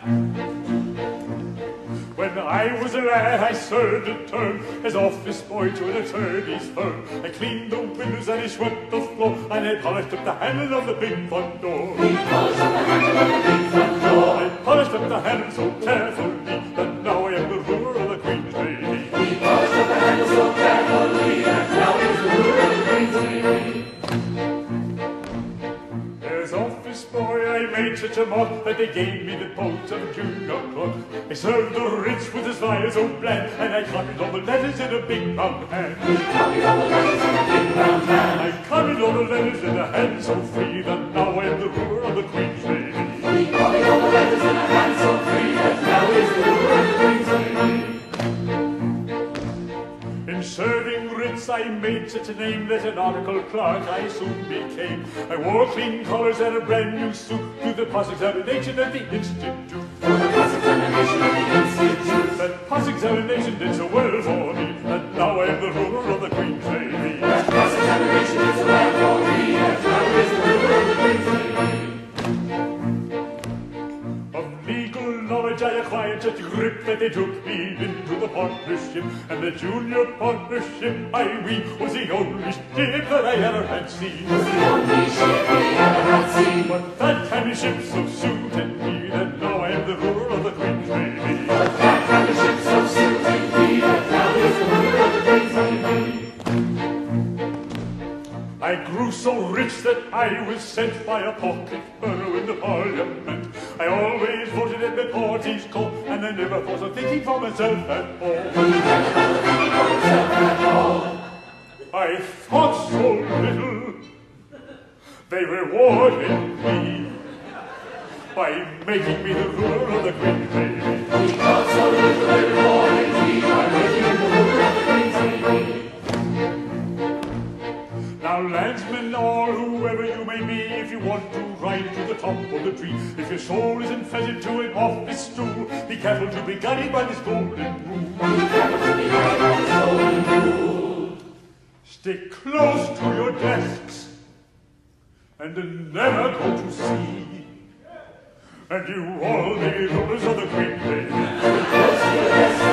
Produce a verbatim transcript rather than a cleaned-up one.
When I was a lad, I served a term as office boy to an attorney's firm. I cleaned the windows and I swept the floor, and I polished up the handle of the big front door. We polished up the handle of the big front door. I polished up the handle so carefully that now I am the ruler of the Queen's Navy. We polished up the handle so carefully that now he is the ruler of the Queen's Navy. As office boy, I made such a mock that they gave me the post of a junior clerk. I served the rich with his fire so bland, and I copied all the letters in a big round hand. We copied all the letters in a big round hand. I copied all the letters in a hand so free that now I am the ruler of the Queen's Navy. We copied all the letters in a hand so free that now he is the ruler of the Queen's Navy. In serving writs, I made such a name that an article clerk I soon became. I wore clean collars and a brand new suit to the post examination at the Institute. To the post examination at the Institute. That post examination did so well for me that now I am the ruler of the Queen's Navy. That post examination did so well for me that now he is the ruler of the Queen's Navy. Of legal knowledge I acquired such grip that they took me into the partnership, and the junior partnership, I ween, was the only ship that I ever had seen. Was the only ship we ever had seen. But that kind of ship so suited me that now I am the ruler of the Queen's Navy. But that kind of ship so suited me that now he is the ruler of the Queen's Navy. I grew so rich that I was sent by a pocket borough in the Parliament. I always voted at the party's call, and I never thought of thinking for myself at all. I thought so little, they rewarded me by making me the ruler of the Queen's Navy. We thought so little, they rewarded me by making me the ruler of the Queen's Navy. Now, landsmen or whoever you may be, if you want to ride to the top of the tree, if your soul isn't fettered to an office stool, be careful to be guided by this golden rule. Be careful to be guided by this golden rule. Stick close to your desks and never go to sea, and you all may be rulers of the Queen's Navy. Stick close to your desks